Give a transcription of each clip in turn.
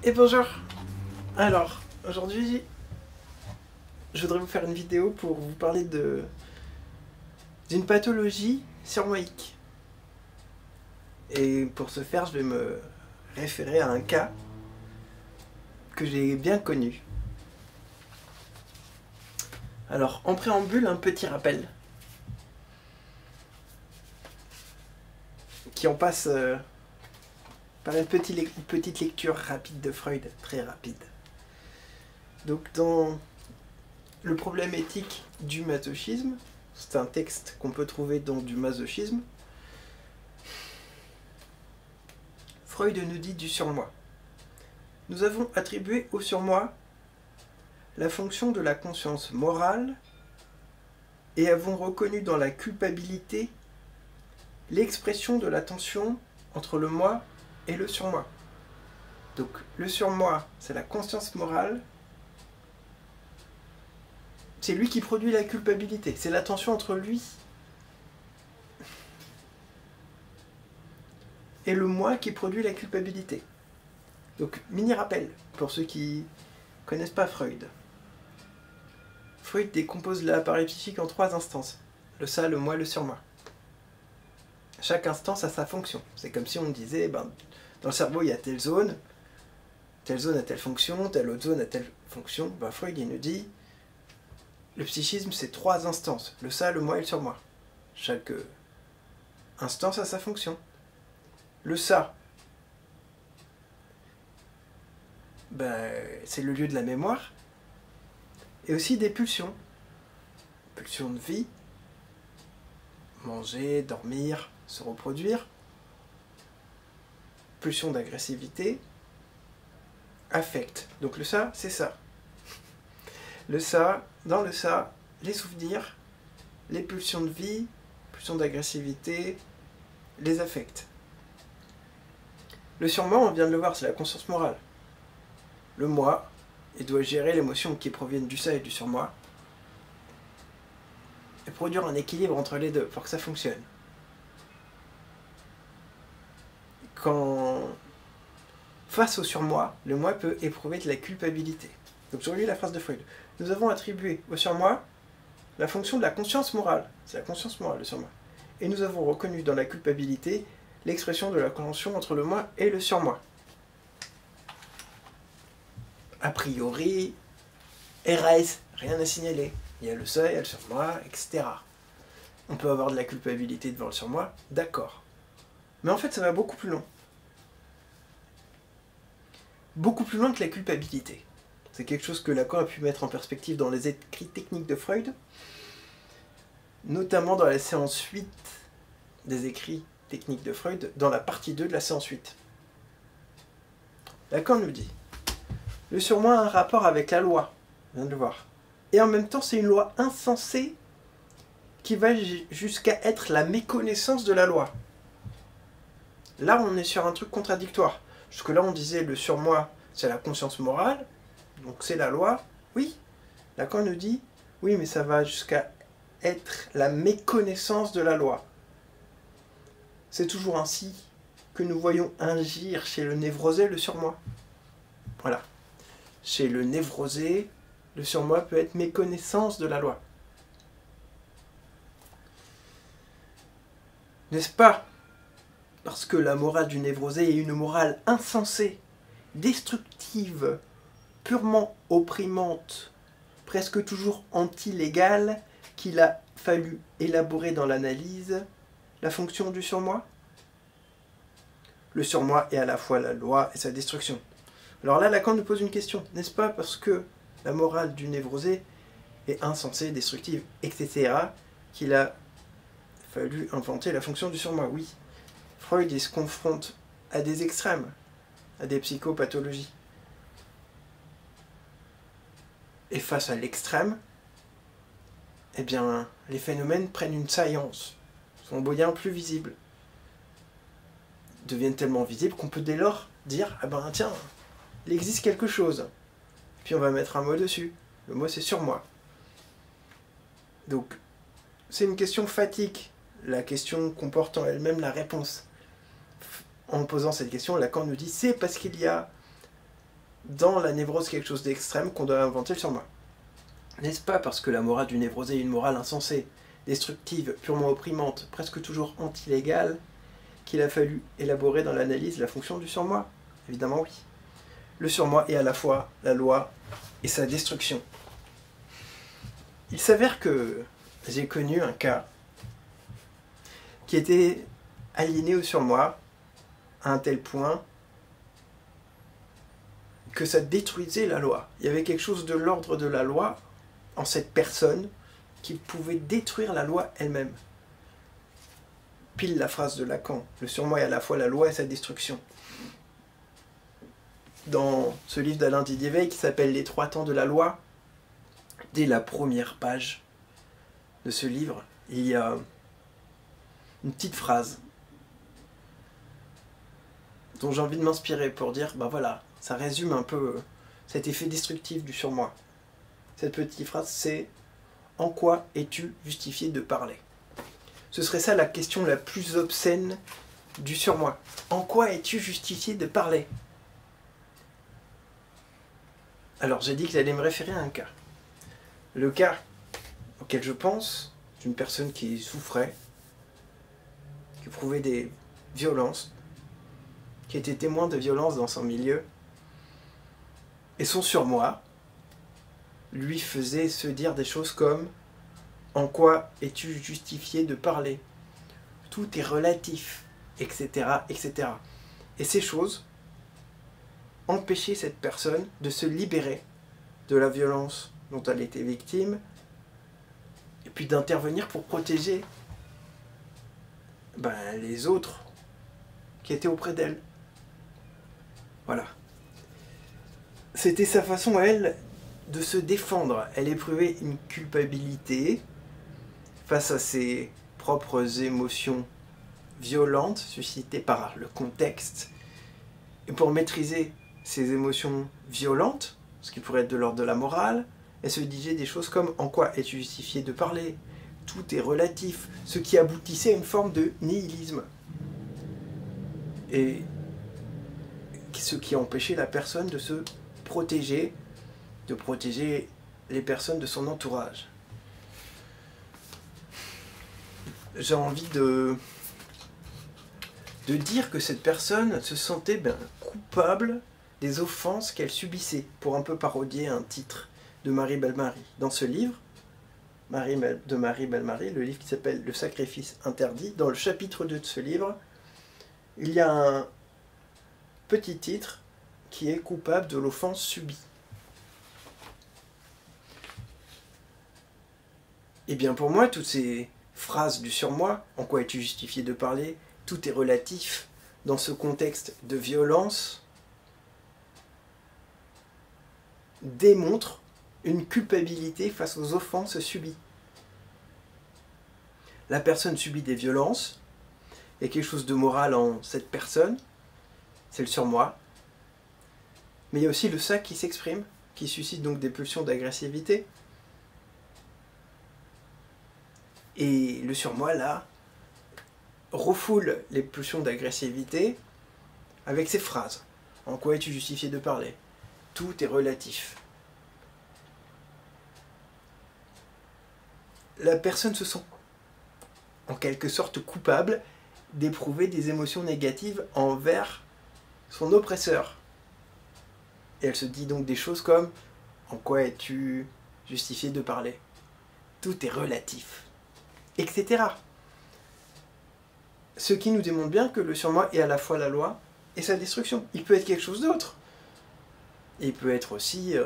Et bonjour. Alors, aujourd'hui, je voudrais vous faire une vidéo pour vous parler d'une pathologie surmoïque. Et pour ce faire, je vais me référer à un cas que j'ai bien connu. Alors, en préambule, un petit rappel qui en passe par une petite lecture rapide de Freud, très rapide. Donc, dans le problème éthique du masochisme, c'est un texte qu'on peut trouver dans du masochisme, Freud nous dit du surmoi. Nous avons attribué au surmoi la fonction de la conscience morale et avons reconnu dans la culpabilité l'expression de la tension entre le moi et le surmoi. Donc le surmoi, c'est la conscience morale, c'est lui qui produit la culpabilité, c'est la tension entre lui et le moi qui produit la culpabilité. Donc mini rappel pour ceux qui connaissent pas Freud. Freud décompose l'appareil psychique en 3 instances, le ça, le moi, le surmoi. Chaque instance a sa fonction. C'est comme si on disait, dans le cerveau il y a telle zone a telle fonction, telle autre zone a telle fonction. Freud il nous dit, le psychisme c'est 3 instances, le ça, le moi et le surmoi. Chaque instance a sa fonction. Le ça, c'est le lieu de la mémoire, et aussi des pulsions. Pulsions de vie, manger, dormir, se reproduire. Pulsion d'agressivité, affect. Donc le ça, c'est ça. Le ça, dans le ça, les souvenirs, les pulsions de vie, pulsions d'agressivité, les affects. Le surmoi, on vient de le voir, c'est la conscience morale. Le moi, il doit gérer l'émotion qui proviennent du ça et du surmoi et produire un équilibre entre les deux pour que ça fonctionne. Face au surmoi, le moi peut éprouver de la culpabilité. Donc je relis la phrase de Freud. Nous avons attribué au surmoi la fonction de la conscience morale. C'est la conscience morale, le surmoi. Et nous avons reconnu dans la culpabilité l'expression de la conjonction entre le moi et le surmoi. A priori, RAS, rien à signaler. Il y a le ça, il y a le surmoi, etc. On peut avoir de la culpabilité devant le surmoi, d'accord. Mais en fait, ça va beaucoup plus loin. Beaucoup plus loin que la culpabilité. C'est quelque chose que Lacan a pu mettre en perspective dans les écrits techniques de Freud, notamment dans la séance 8 des écrits techniques de Freud, dans la partie 2 de la séance 8. Lacan nous dit, le surmoi a un rapport avec la loi, on vient de le voir, et en même temps c'est une loi insensée qui va jusqu'à être la méconnaissance de la loi. Là on est sur un truc contradictoire. Jusque là on disait le surmoi c'est la conscience morale, donc c'est la loi, oui. Lacan nous dit, oui mais ça va jusqu'à être la méconnaissance de la loi. C'est toujours ainsi que nous voyons agir chez le névrosé le surmoi. Voilà. Chez le névrosé, le surmoi peut être méconnaissance de la loi. N'est-ce pas parce que la morale du névrosé est une morale insensée, destructive, purement opprimante, presque toujours anti-légale, qu'il a fallu élaborer dans l'analyse la fonction du surmoi? Le surmoi est à la fois la loi et sa destruction. Alors là, Lacan nous pose une question. N'est-ce pas parce que la morale du névrosé est insensée, destructive, etc., qu'il a fallu inventer la fonction du surmoi? Oui. Freud, il se confronte à des extrêmes, à des psychopathologies. Et face à l'extrême, eh bien, les phénomènes prennent une saillance, sont bien plus visibles, deviennent tellement visibles qu'on peut dès lors dire, ah ben tiens, il existe quelque chose. Puis on va mettre un mot dessus. Le mot c'est surmoi. Donc, c'est une question fatigue. La question comporte en elle-même la réponse. En posant cette question, Lacan nous dit, c'est parce qu'il y a dans la névrose quelque chose d'extrême qu'on doit inventer le surmoi. N'est-ce pas parce que la morale du névrosé est une morale insensée, destructive, purement opprimante, presque toujours anti-légale, qu'il a fallu élaborer dans l'analyse la fonction du surmoi? Évidemment oui. Le surmoi est à la fois la loi et sa destruction. Il s'avère que j'ai connu un cas qui était aliéné au surmoi à un tel point que ça détruisait la loi. Il y avait quelque chose de l'ordre de la loi en cette personne qui pouvait détruire la loi elle-même. Pile la phrase de Lacan, le surmoi est à la fois la loi et sa destruction. Dans ce livre d'Alain Didier Veil qui s'appelle Les 3 temps de la loi, dès la première page de ce livre, il y a une petite phrase dont j'ai envie de m'inspirer pour dire, ben voilà, ça résume un peu cet effet destructif du surmoi. Cette petite phrase, c'est « En quoi es-tu justifié de parler ?» Ce serait ça la question la plus obscène du surmoi. En quoi es-tu justifié de parler? Alors j'ai dit que j'allais me référer à un cas. Le cas auquel je pense, d'une personne qui souffrait, qui éprouvait des violences, qui était témoin de violences dans son milieu, et son surmoi lui faisait se dire des choses comme « En quoi es-tu justifié de parler ?» Tout est relatif, etc., etc. Et ces choses empêchaient cette personne de se libérer de la violence dont elle était victime, et puis d'intervenir pour protéger les autres qui étaient auprès d'elle. Voilà. C'était sa façon, elle, de se défendre. Elle éprouvait une culpabilité face à ses propres émotions violentes suscitées par le contexte. Et pour maîtriser ces émotions violentes, ce qui pourrait être de l'ordre de la morale, elle se disait des choses comme « En quoi es-tu justifié de parler ?» Tout est relatif, ce qui aboutissait à une forme de nihilisme. Et ce qui empêchait la personne de se protéger, de protéger les personnes de son entourage. J'ai envie de dire que cette personne se sentait coupable des offenses qu'elle subissait, pour un peu parodier un titre de Marie Bellemare. Dans ce livre, de Marie Bellemare, le livre qui s'appelle « Le sacrifice interdit », dans le chapitre 2 de ce livre, il y a un petit titre qui est « Coupable de l'offense subie ». Et bien pour moi, toutes ces phrases du surmoi, « En quoi es-tu justifié de parler ?» Tout est relatif dans ce contexte de violence, démontrent une culpabilité face aux offenses subies. La personne subit des violences, il y a quelque chose de moral en cette personne, c'est le surmoi, mais il y a aussi le ça qui s'exprime, qui suscite donc des pulsions d'agressivité. Et le surmoi, là, refoule les pulsions d'agressivité avec ces phrases. « En quoi es-tu justifié de parler ?» Tout est relatif. La personne se sent en quelque sorte coupable d'éprouver des émotions négatives envers son oppresseur. Et elle se dit donc des choses comme « En quoi es-tu justifié de parler ?» Tout est relatif, etc. Ce qui nous démontre bien que le surmoi est à la fois la loi et sa destruction. Il peut être quelque chose d'autre. Il peut être aussi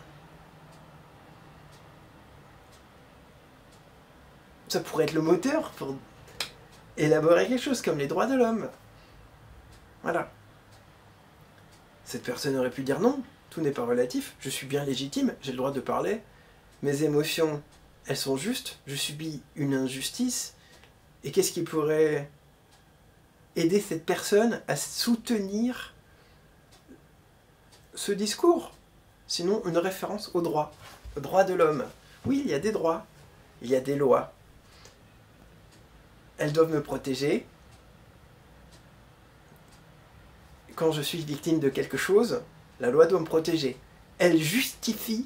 ça pourrait être le moteur pour élaborer quelque chose comme les droits de l'homme. Voilà. Cette personne aurait pu dire non, tout n'est pas relatif, je suis bien légitime, j'ai le droit de parler, mes émotions, elles sont justes, je subis une injustice, et qu'est-ce qui pourrait aider cette personne à soutenir ce discours? Sinon, une référence aux droits de l'homme. Oui, il y a des droits, il y a des lois. Elles doivent me protéger. Quand je suis victime de quelque chose, La loi doit me protéger. Elle justifie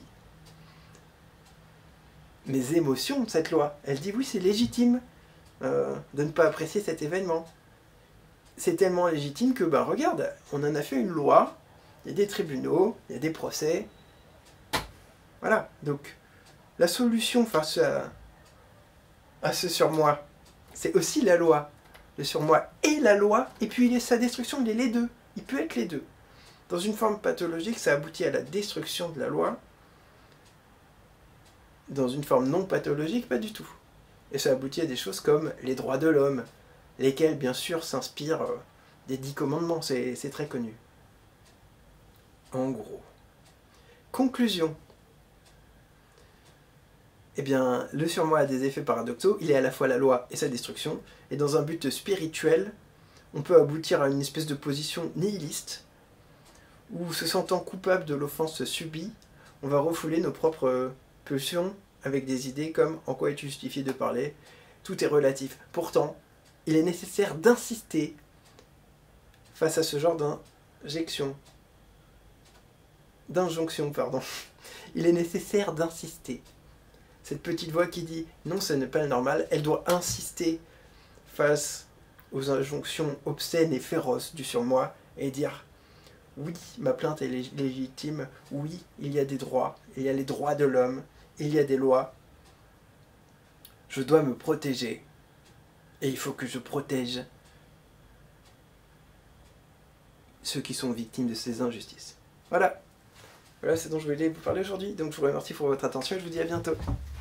mes émotions, cette loi. Elle dit oui, c'est légitime de ne pas apprécier cet événement. C'est tellement légitime que, ben regarde, on en a fait une loi, il y a des tribunaux, il y a des procès. Voilà, donc la solution face à ce surmoi, c'est aussi la loi. Le surmoi est la loi, et puis sa destruction, il est les deux. Il peut être les deux. Dans une forme pathologique, ça aboutit à la destruction de la loi. Dans une forme non pathologique, pas du tout. Et ça aboutit à des choses comme les droits de l'homme, lesquels, bien sûr, s'inspirent des 10 commandements, c'est très connu. En gros. Conclusion. Eh bien, le surmoi a des effets paradoxaux, il est à la fois la loi et sa destruction, et dans un but spirituel, on peut aboutir à une espèce de position nihiliste, où se sentant coupable de l'offense subie, on va refouler nos propres pulsions avec des idées comme « en quoi est-il justifié de parler ?» Tout est relatif. Pourtant, il est nécessaire d'insister face à ce genre d'injonction. Il est nécessaire d'insister. Cette petite voix qui dit « non, ce n'est pas normal », elle doit insister face aux injonctions obscènes et féroces du surmoi et dire « oui, ma plainte est légitime, oui, il y a des droits, il y a les droits de l'homme, il y a des lois, je dois me protéger, et il faut que je protège ceux qui sont victimes de ces injustices. » Voilà, c'est dont je voulais vous parler aujourd'hui, donc je vous remercie pour votre attention et je vous dis à bientôt.